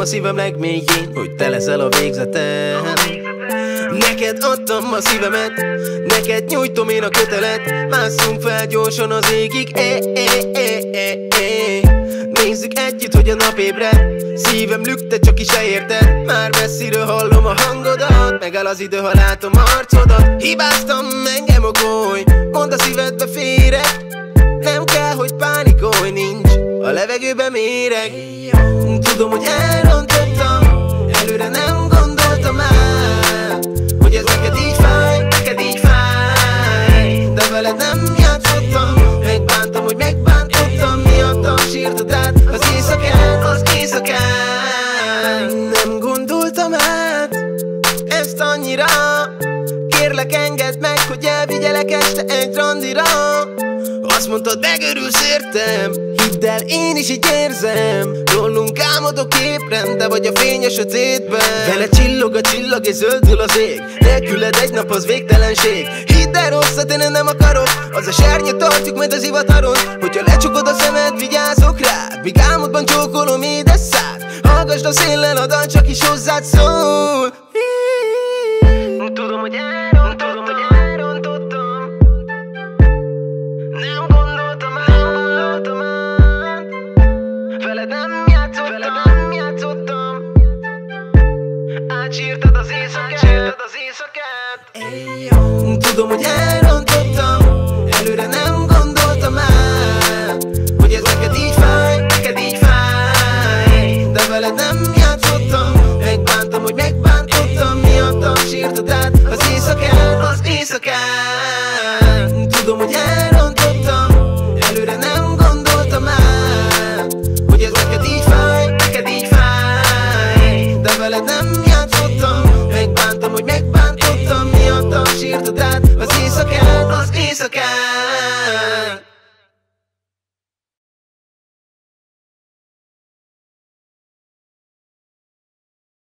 a szívem legmélyén, hogy te leszel a végzetem. Neked adtam a szívemet, neked nyújtom én a kötelet. Másszunk fel gyorsan az égig, nézzük együtt, hogy a nap ébred. Szívem lükte, csak is se érted. Már messziről hallom a hangodat, megáll az idő, ha látom arcodat. Hibáztam, engem okolj, mondd a szívedbe férek. Nem kell, hogy pánikolj, nincs a levegőben méreg. Tudom, hogy elrontottam, előre nem gondoltam már, hogy ez neked így fáj, de veled nem játszottam. Megbántam, hogy megbántottam, miattam sírtad át az éjszakán. Nem gondoltam át ezt annyira, kérlek engedd meg, hogy elvigyelek este egy randira. Azt mondtad, megörülsz értem, hidd el, én is így érzem. Rólunk álmodok ébren, te vagy a fény a sötétben. Vele csillog a csillag és zöldül az ég, nélküled egy nap az végtelenség. Hidd el, rosszat én nem akarok, az a sárnya tartjuk majd az ivataron. Hogyha lecsukod a szemed, vigyázok rád, míg álmodban csókolom édes szád. Hallgasd a széllel, a dal csak is hozzád szól. Tudom, hogy elrontottam, nem gondoltam át, veled nem játszottam, átsírtad az éjszakát. Tudom, hogy elrontottam, előre nem gondoltam át, hogy ez neked így fáj, de veled nem játszottam. Megbántam, hogy megbántottam, miattam sírtad át az éjszakán. Tudom, hogy elrontottam, előre nem gondoltam át, hogy ez neked így fáj, de veled nem játszottam. Megbántam, hogy megbántottam, miattam sírtad át az éjszakán.